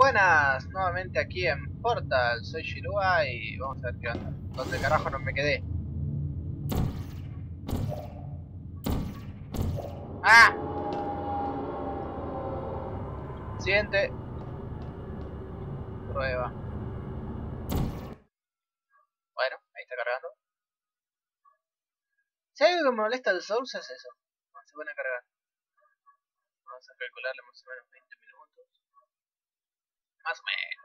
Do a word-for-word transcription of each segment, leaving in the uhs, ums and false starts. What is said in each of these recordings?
Buenas, nuevamente aquí en Portal, soy Shirua y vamos a ver qué onda. ¿Dónde carajo no me quedé? ¡Ah! Siguiente. Prueba. Bueno, ahí está cargando. Si hay algo que me molesta del Source es eso. No se pone a cargar. Vamos a calcularle más o menos veinte minutos. Más o menos.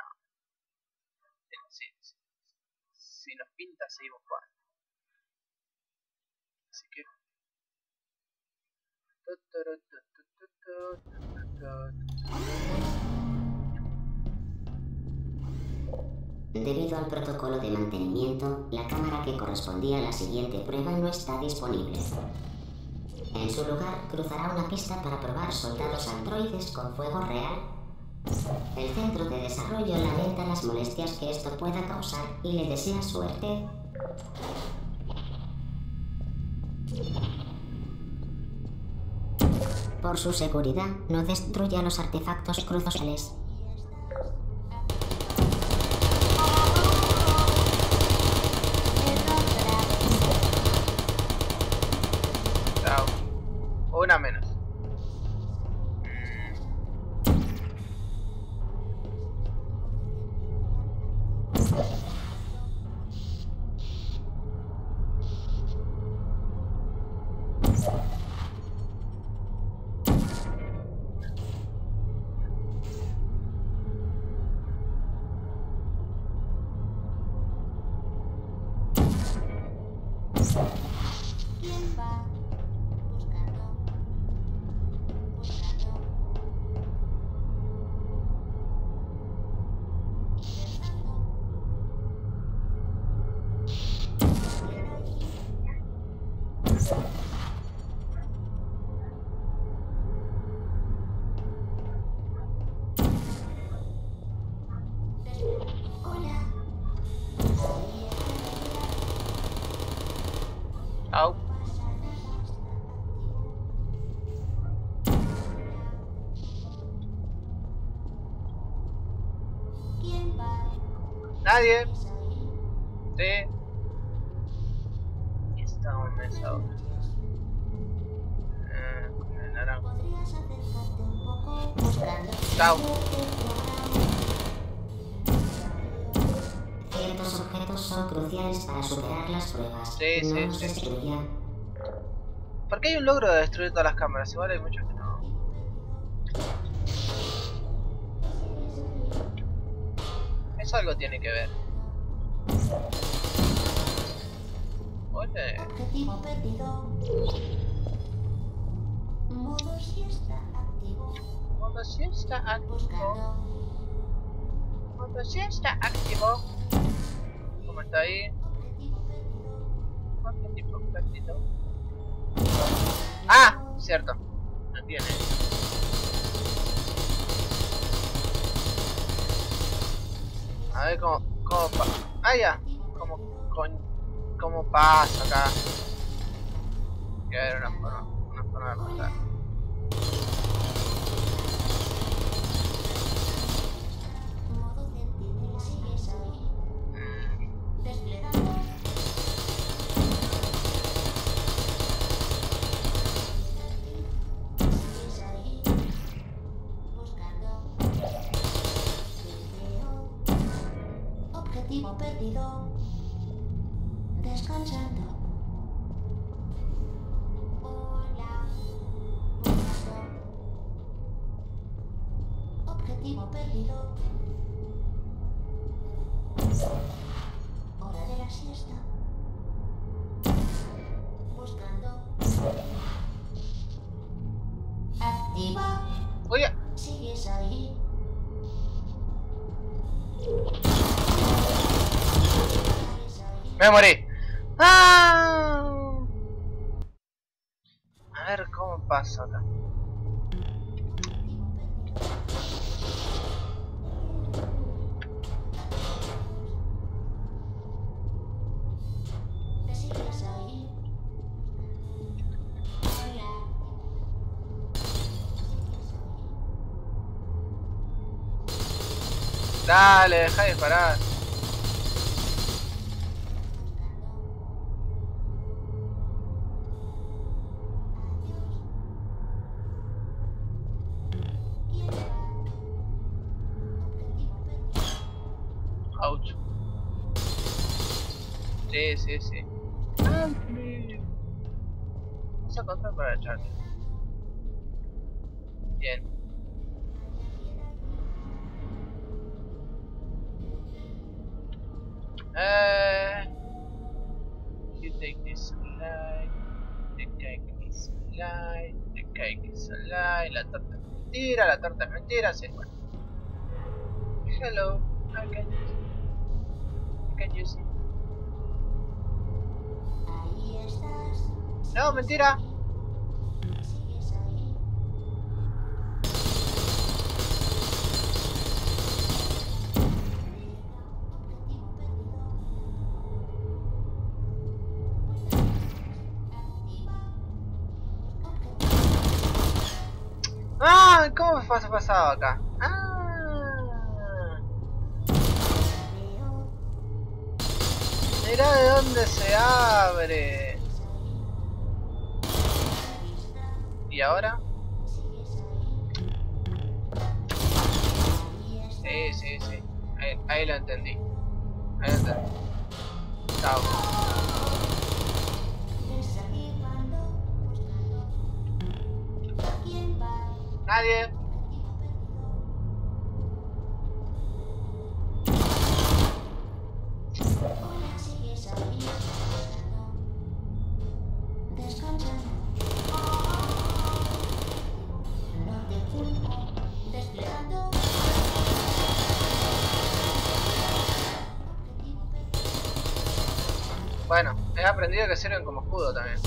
Sí, sí. Si nos pinta seguimos jugando. Así que... Debido al protocolo de mantenimiento, la cámara que correspondía a la siguiente prueba no está disponible. En su lugar, cruzará una pista para probar soldados androides con fuego real. El centro de desarrollo lamenta las molestias que esto pueda causar y le desea suerte. Por su seguridad, no destruya los artefactos cruciales. Una menos. ¿Quién va? Buscando. Buscando. Hola. Au. ¿Quién va? Nadie. Sí. Y está un mes ahora. Eh, con el naranja. ¿Podrías acercarte un poco? Buscando. Chao. Ciertos objetos son cruciales para superar las pruebas. Sí, no sí, los sí. destruyan. ¿Por qué hay un logro de destruir todas las cámaras? Igual hay muchos que no. Eso algo tiene que ver. Oye. Objetivo perdido. Modo siesta activo. Modo siesta activo. Buscando. Modo siesta activo. ¿Cómo está ahí? Objetivo perdido. Objetivo perdido. Ah, cierto. No tiene. A ver cómo, cómo pa ah, ya. Cómo, con, cómo pasa acá. Que haber una forma, una forma de pasar. Modo centinela. ¿Sigues ahí? Mm, Desplegando. ¿Sigues ahí? Buscando. Video. Objetivo perdido. Descansando. Hola. Buscando. Objetivo perdido. Hora de la siesta. Buscando. Activa. Oye, ¿Sigues ahí? ¿Sigues ahí? me morí. Ah. A ver cómo pasa acá. ¿Sigues ahí? Hola. Dale, deja de disparar. Ouch. Sí, sí, sí. Vamos a contar para echarte. Bien. Eh, you take this alive, the cake is alive, the cake is alive, la torta es mentira, la torta es mentira, sí, bueno. Hello, how can you see? How can you see? Ahí estás. No, mentira. Sigues ahí. Ah, ¿cómo fue pasado acá? Ah, Veo. mirá de dónde se abre. ¿Y ahora? Sí, sí, sí. Ahí, ahí lo entendí. Ahí lo entendí. Chao. Nadie. Hola, sigues ahí. Descansa. No te culpo. Desplegando. Bueno, he aprendido que sirven como escudo también.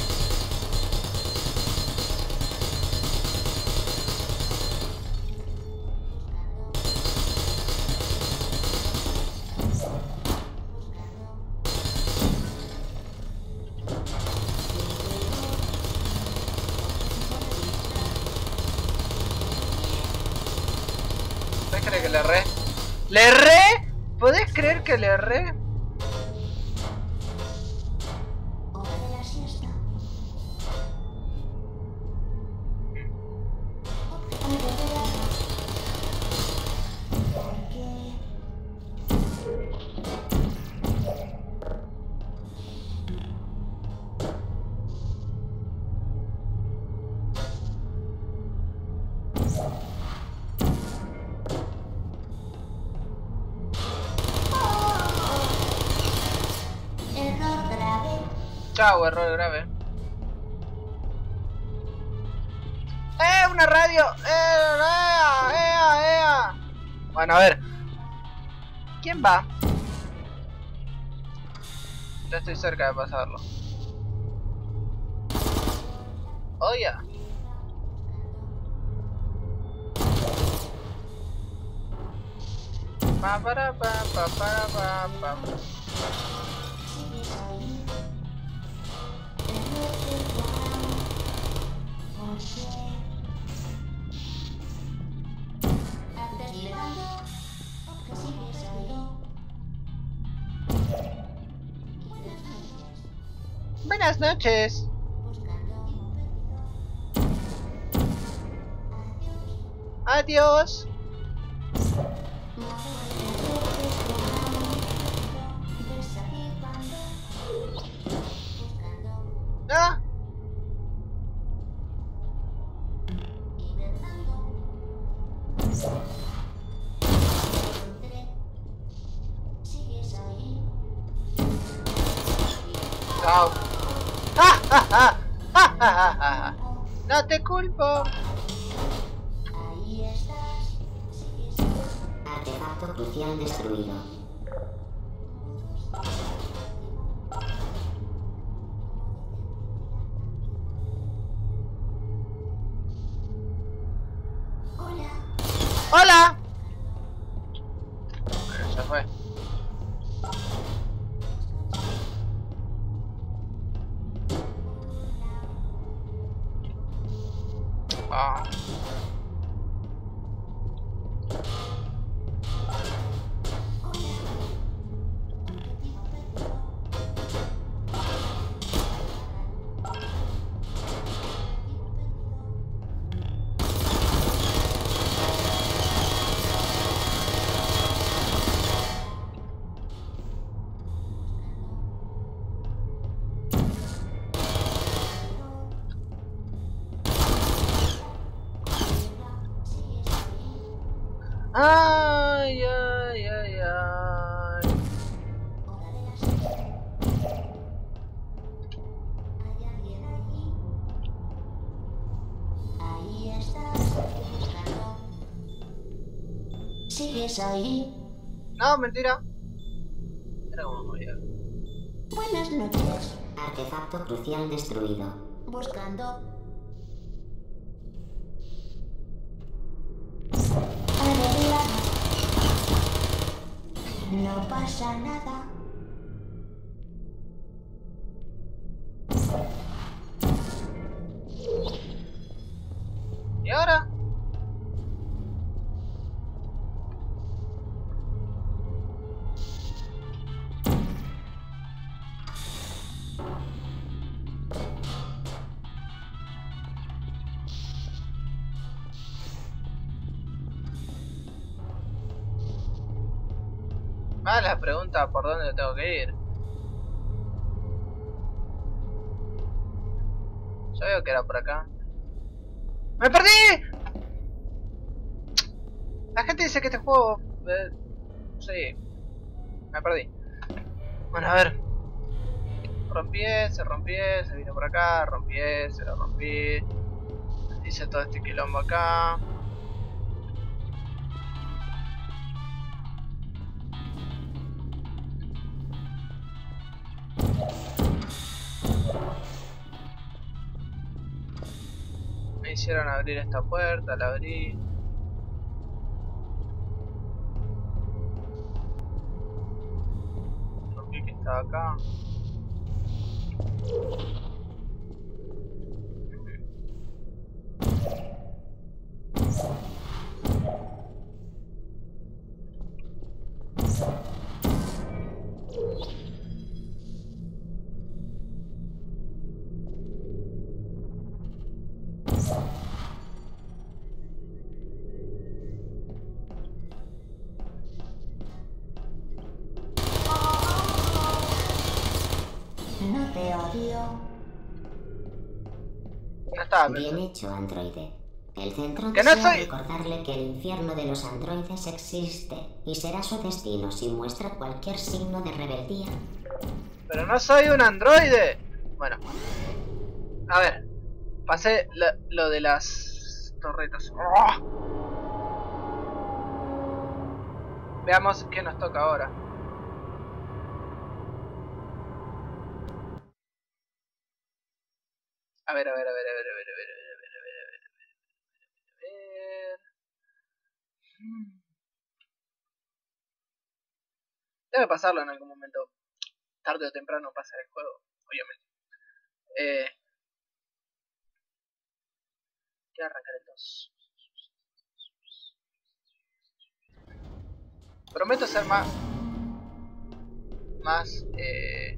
¿Podés creer que le erré? ¡Le erré! ¿Podés creer que le erré? Hora de la siesta. Porque error grave. Chao, error grave. ¡Eh! ¡Una radio! ¡Eh! ¡Ea! ¡Ea! ¡Ea! Bueno, a ver. ¿Quién va? Ya estoy cerca de pasarlo. Oh, ya. Pa para pa pa para pa pa. Sigues ahí. Error de Juan. Porque desplegando. Sigues ahí. Buenas noches. Adiós. Ah. Chao. ¡Ja, ja, ja! ¡Ja, ja, ja, ja! No te culpo. Ahí estás. Artefacto crucial destruido. Hola. ¡Hola! Bueno, se fue. Ah. Ay, ay, ay, ay. Hora de la siesta. ¿Hay alguien ahí? Ahí estás, búscalo. ¿Sigues ahí? No, mentira. Era como morir. Buenas noches. Artefacto crucial destruido. Buscando. Arreglado. No pasa nada. ¿Y ahora? Ah, la pregunta por dónde tengo que ir. Yo veo que era por acá. ¡Me perdí! La gente dice que este juego... Eh, sí. Me perdí. Bueno, a ver. Rompí ese, rompí ese, vino por acá, rompí ese, lo rompí. Hice todo este quilombo acá. Me hicieron abrir esta puerta, la abrí. Rompí que estaba acá. No te odio. No estaba Bien pensando. hecho, androide. El centro ¡Que no desea soy! recordarle que el infierno de los androides existe y será su destino si muestra cualquier signo de rebeldía. Pero no soy un androide. Bueno. A ver. Pasé lo, lo de las torretas. ¡Oh! Veamos qué nos toca ahora. A ver, a ver, a ver, a ver, a ver, a ver, a ver, a ver, a ver, a ver, a ver. Hmm. Debe pasarlo en algún momento. Tarde o temprano pasar el juego, obviamente. Eh, quiero arrancar el dos. Prometo ser más... Más... Eh...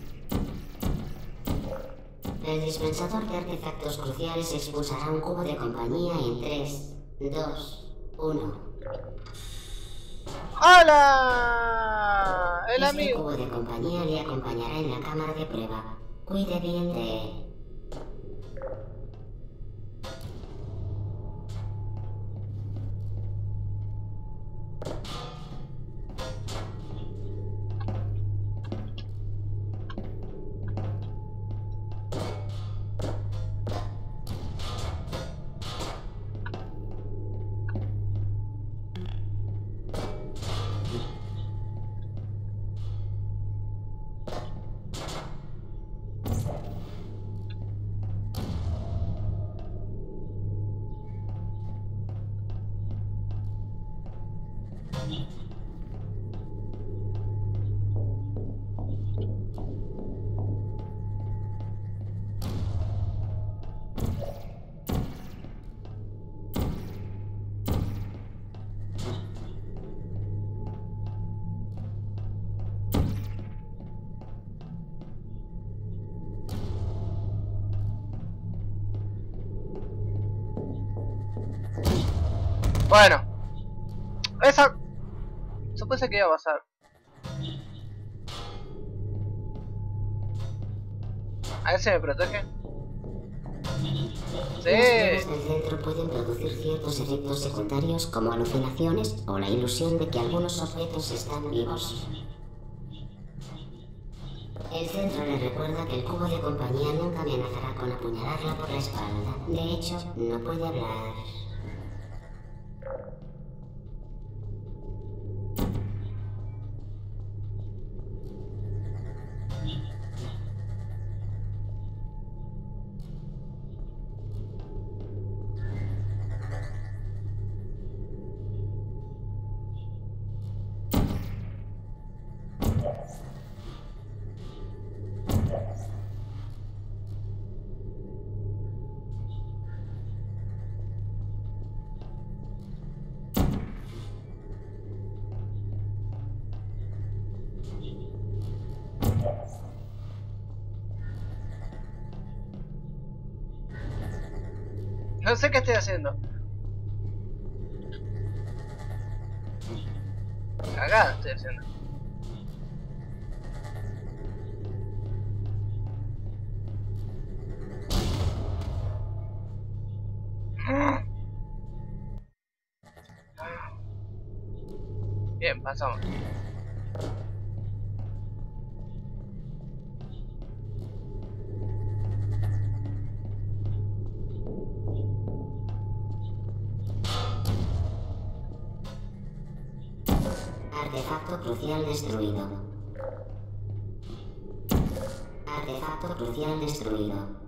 El dispensador de artefactos cruciales expulsará un cubo de compañía en tres, dos, uno. ¡Hola! El Este amigo. cubo de compañía le acompañará en la cámara de prueba. Cuide bien de él. Bueno. Esa... Supuse que iba a pasar. A ver si me protege. Las pruebas del centro pueden producir ciertos efectos secundarios como alucinaciones o la ilusión de que algunos objetos están vivos. El centro le recuerda que el cubo de compañía nunca amenazará con apuñalarla por la espalda. De hecho, no puede hablar. No sé qué estoy haciendo. Cagada estoy haciendo. Bien, pasamos. Artefacto crucial destruido. Artefacto crucial destruido.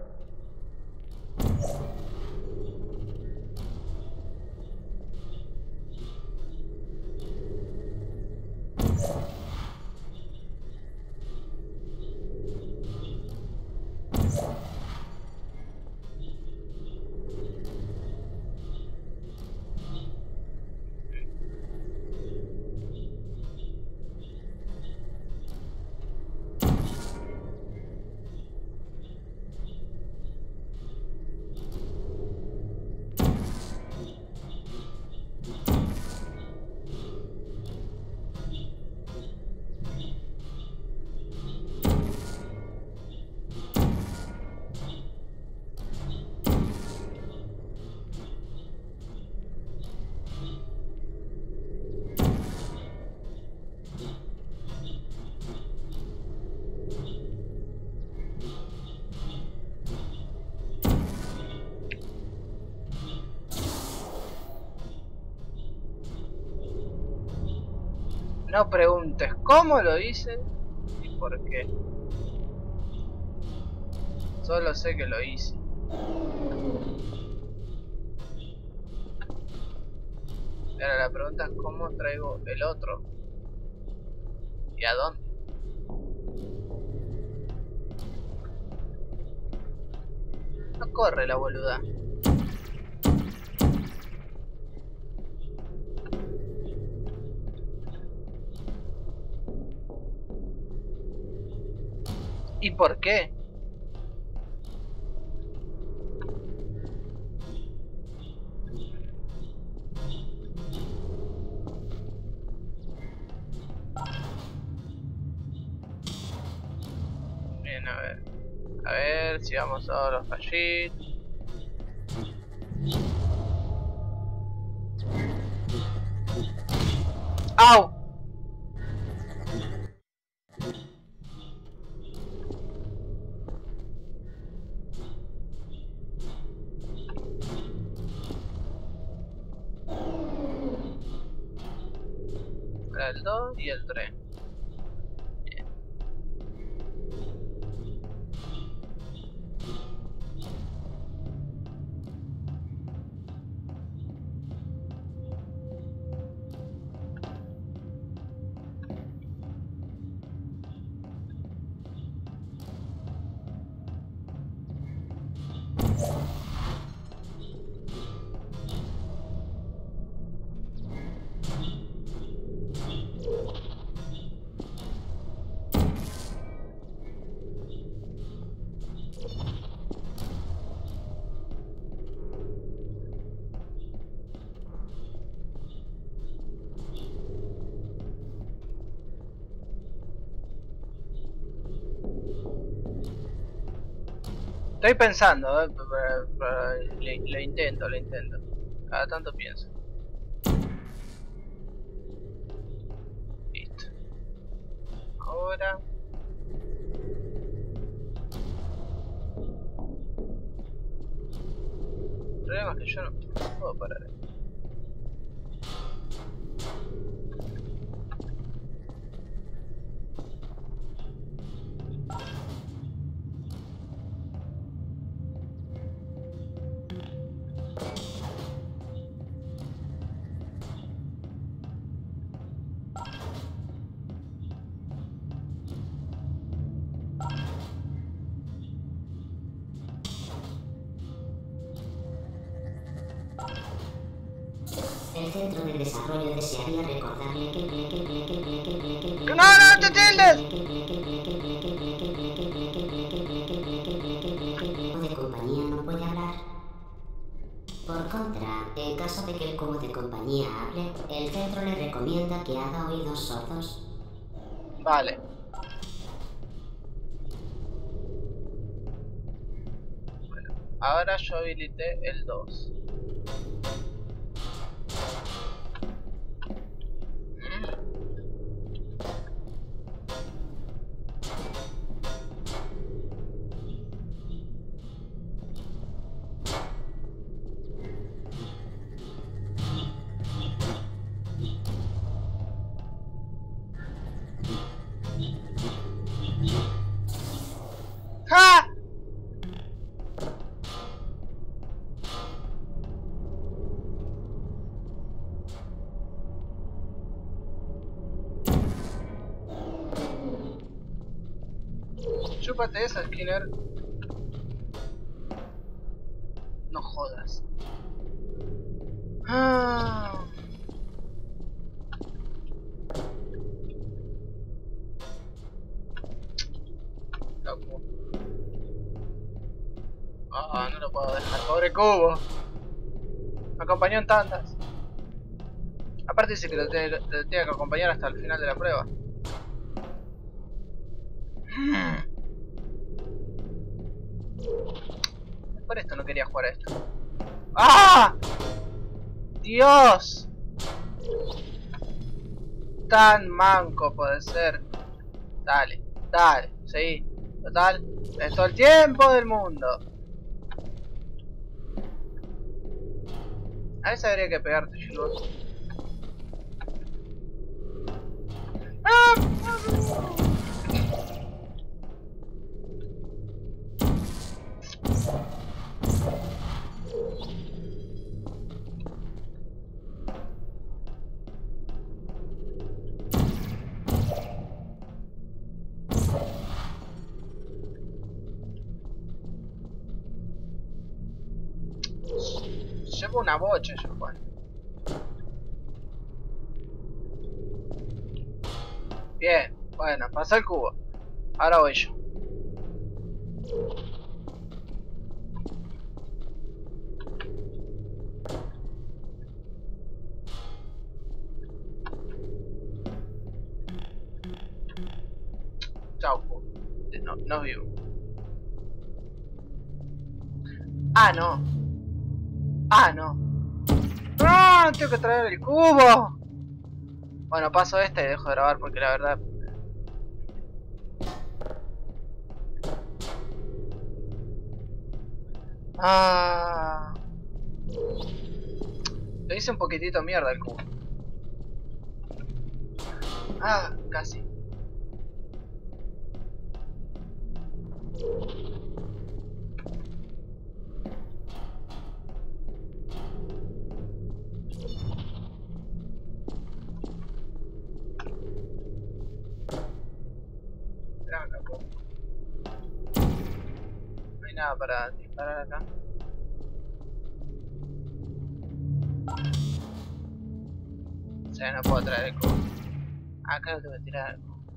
No preguntes cómo lo hice y por qué. Solo sé que lo hice. Ahora la pregunta es cómo traigo el otro. ¿Y a dónde? No corre la boluda. ¿Y por qué? Bien, a ver. A ver si vamos a los fallitos. ¡Au! El dos y el tres. Bien. Estoy pensando, eh, pero- pero le- lo intento, lo intento. Cada tanto pienso. Listo. Ahora. El problema es que yo no no puedo parar esto. El centro de desarrollo desearía recordarle que ble que ble que ble que ble que ble ¡No, no, te tildes! de compañía no puede hablar. Por contra, en caso de que el cubo de compañía hable, el centro le recomienda que haga oídos sordos. Vale. Bueno, ahora yo habilité el dos. ¡Ja! Chúpate esa, Skinner. No jodas. Ah. Loco. Ah, no lo puedo dejar, pobre cubo. Me acompañó en tantas. Aparte dice que lo tiene, lo tiene que acompañar hasta el final de la prueba. Por esto no quería jugar a esto. ¡Ah! ¡Dios! Tan manco puede ser. Dale, dale, seguí. Total, es todo el tiempo del mundo. A veces habría que pegarte, Jules. ¡Ah! Llevo una bocha yo, Juan. Bien, bueno, pasa el cubo. Ahora voy yo. Chao, cubo. No, no vivo. Ah, no. Ah, no. ¡No! Tengo que traer el cubo. Bueno, paso este y dejo de grabar porque la verdad... Ah... Lo hice un poquitito mierda el cubo. Ah, casi. No hay nada para disparar acá. O sea, no puedo traer el cubo. Acá lo tengo que tirar el cubo.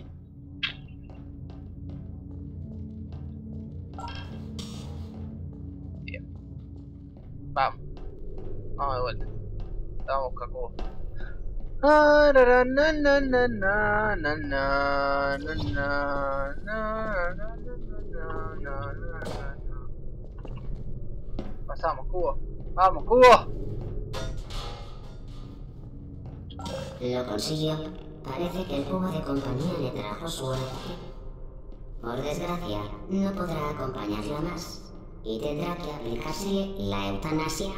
Bien. Vamos. Vamos de vuelta. Vamos a buscar cubo. Ah, na, na, na, na, na, na, na, na, na, na, na, na, na, na, na, na. pasamos, cubo. Vamos, cubo. Lo consiguió. Parece que el cubo de compañía le trajo suerte. Por desgracia, no podrá acompañarla más y tendrá que aplicarse la eutanasia.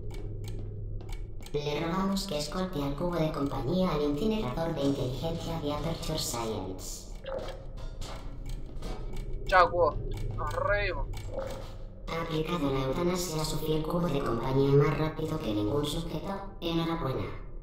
Le rogamos que escolte al cubo de compañía al incinerador de inteligencia de Aperture Science. Chao, cubo. Nos reímos. Ha aplicado la eutanasia a su fiel cubo de compañía más rápido que ningún sujeto. Enhorabuena.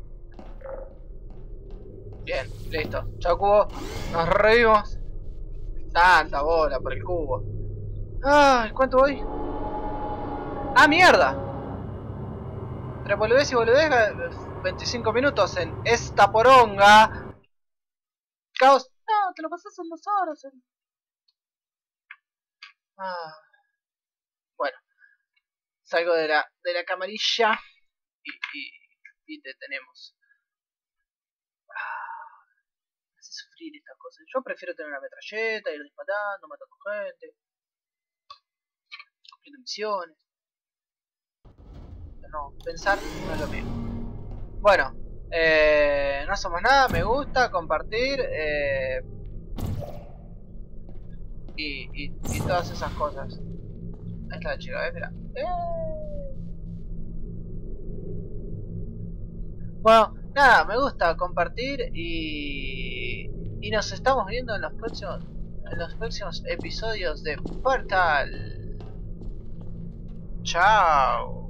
Bien, listo. Chao, cubo. Nos reímos. Tanta bola por el cubo. Ay, ¿cuánto voy? ¡Ah, mierda! Entre boludez y boludez, veinticinco minutos en esta poronga. Caos. No, te lo pasas en dos horas. En... Ah. Bueno. Salgo de la, de la camarilla y, y, y te tenemos. Me hace sufrir estas cosas. Yo prefiero tener una metralleta, ir disparando, matando gente, cumpliendo misiones. Pero no, pensar no es lo mío. Bueno, eh, no somos nada, me gusta, compartir eh, y, y, y todas esas cosas. Ahí está la chica, ¿eh? Mira. ¡Eh! Bueno, nada, me gusta compartir y, y nos estamos viendo en los próximos en los próximos episodios de Portal. Chao.